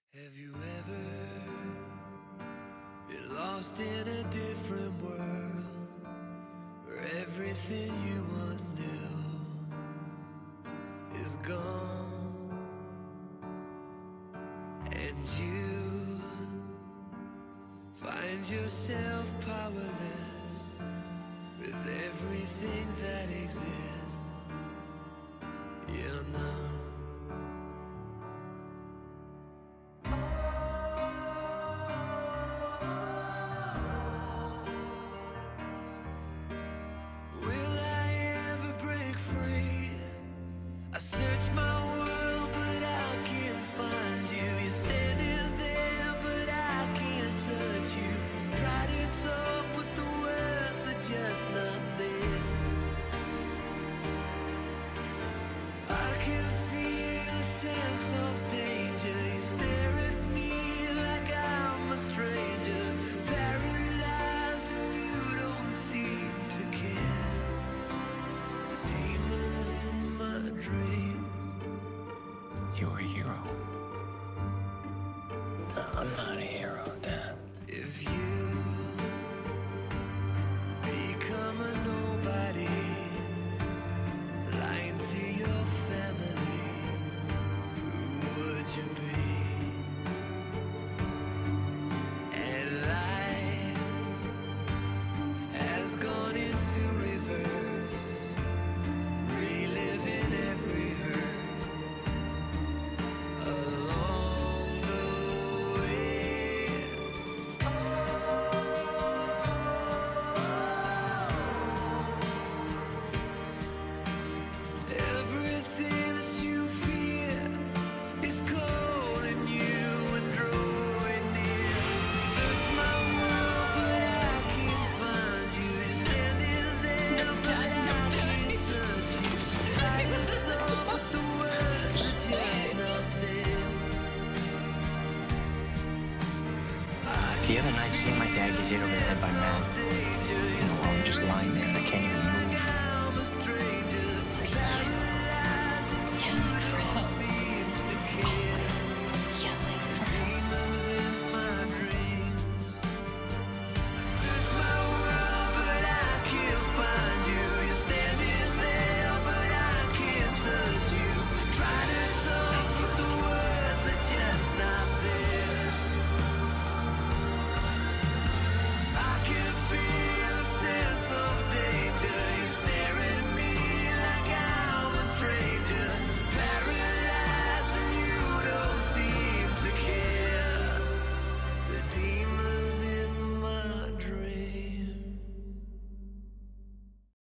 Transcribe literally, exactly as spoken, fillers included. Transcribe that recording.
Have you ever been lost in a different world where everything you once knew is gone, and you find yourself powerless with everything that exists? Yeah, now I search my world, but I can't find you. You're standing there, but I can't touch you. Try to talk, but the words are just not there. I can feel a sense of danger. You stare at me like I'm a stranger, paralyzed and you don't seem to care. The demons in my dreams. You're a hero. No, I'm not a hero, Dad. If you become a nobody, lying to your family, who would you be? And life has gone into reverse, reliving every hurt along the way. Everything that you fear is calling you and drawing near. Search my world, but I can't find you. You're standing there, but I can't touch you. Try to talk, but the words are just not there. The other night, seeing my dad get hit over the head by Matt, you know, while I'm just lying there and I can't even move.